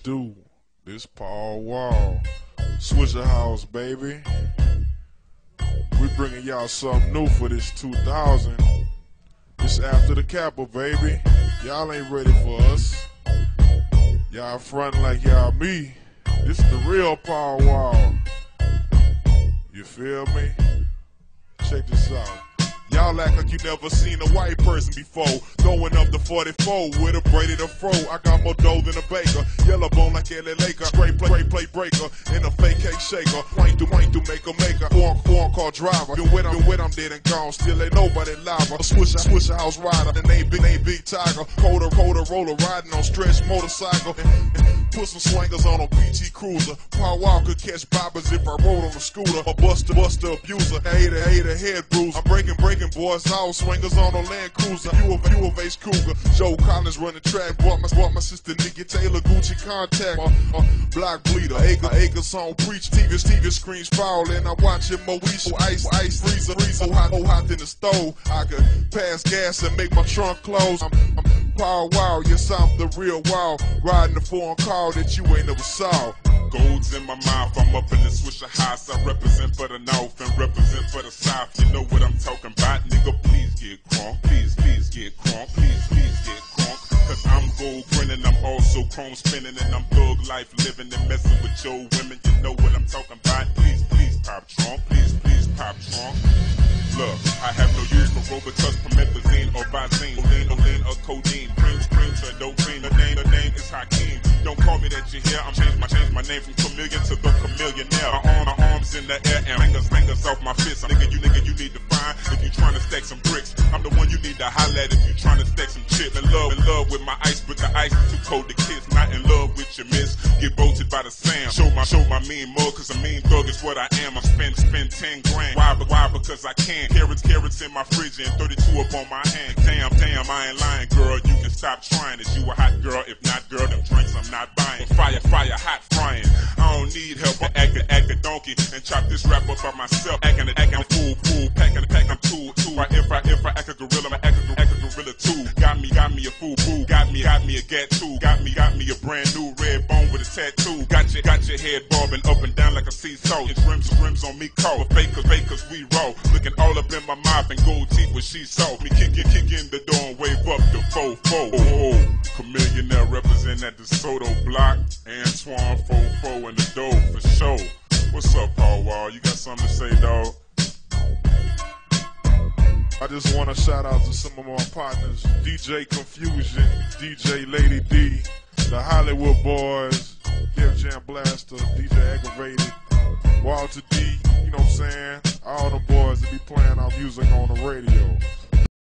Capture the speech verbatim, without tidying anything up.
do? This Paul Wall. Swisher House, baby. We bringing y'all something new for this two thousand. This after the Kappa, baby. Y'all ain't ready for us. Y'all frontin' like y'all me. This is the real Paul Wall. You feel me? Check this out. Y'all act like you never seen a white person before. Throwing up the forty-four with a braided afro. I got more dough than a baker. Yellow bone like L A Laker. Straight play, play, breaker. In a fake cake shaker. Wank to wank to make a maker. Foreign, foreign car driver. Been with him, with him, dead and gone. Still ain't nobody live. A swisher, swisher house rider. And ain't big, ain't big tiger. Coda, coda, roller, riding on stretch motorcycle. Put some swingers on a P T Cruiser. Paul Walker catch bobbers if I rode on a scooter. A buster, buster abuser. Hater, hater, head bruiser. I'm breaking, breaking boys. All swingers on a Land Cruiser. You of, you of Ace Cougar. Joe Collins running track. Bought my, bought my sister Nikki Taylor Gucci contact. Uh, uh, block bleeder. Acre, acres on preach. T V, T V screens fall. And I'm watching Moesha. Ice, ice, freezer, freezer. So hot, so hot in the stove. I could pass gas and make my trunk close. I'm, I'm Paul Wall. Yes, I'm the real Wall. Riding the foreign car that you ain't never saw. Gold's in my mouth, I'm up in the Swisher House. I represent for the North and represent for the South. You know what I'm talking about, nigga. Please get crunk, please, please get crunk, please, please get crunk. Cause I'm gold grinning, I'm also chrome spinning, and I'm thug life living and messing with your women. You know what I'm talking about. Please, please pop trunk, please, please pop trunk. Look, I have no use for Robitussin, promethazine, or Visine, Olean, Olean, or codeine. Cream, cream, to dopamine. The name, the name is Hakeem. Don't call me that you hear. I'm change my change my name from chameleon to the chameleonaire. My arm, my arms in the air and fingers, fingers off my fists. Nigga, you nigga, you need to find if you trying to stack some bricks. I'm the one you need to holler at if you trying to stack some chips. In love, in love with my ice, but the ice is too cold to kiss. Not in love with your miss. Get bolted by the Sam. Show my show my mean mug, cause a mean thug is what I am. I spend spend ten grand. Why? But why? Because I can. Carrots, carrots in my fridge and thirty-two up on my hand. Damn, damn, I ain't lying, girl. You can stop trying. Is you a hot girl? If not, girl, them drinks I'm not buying. Fire, fire, hot frying. I don't need help. I act a, act a donkey and chop this rap up by myself. Acting, acting fool, fool, packing, packing tool, tool. If I, if I act a gorilla, I act a, act a gorilla too. Got me, got me a fool, boo. Got me, got me a gat too. Got me, got me a brand new red bone with a tattoo. Got your, got your head bobbing up and down like a seesaw. It's rims, rims on me cold. Fakers, fakers, we roll. Looking all up in my mouth and gold teeth when she saw me. Kick, kick, kick in the door and wave up the fofo. Oh, oh, chameleonaire represent at the Soto block. Antoine Fofo in the dough for sure. What's up, Paul Wall? You got something to say, dog? I just want to shout out to some of my partners. D J Confusion, D J Lady D, the Hollywood Boys, Def Jam Blaster, D J Aggravated, Walter D, you know what I'm saying? All them boys that be playing our music on the radio.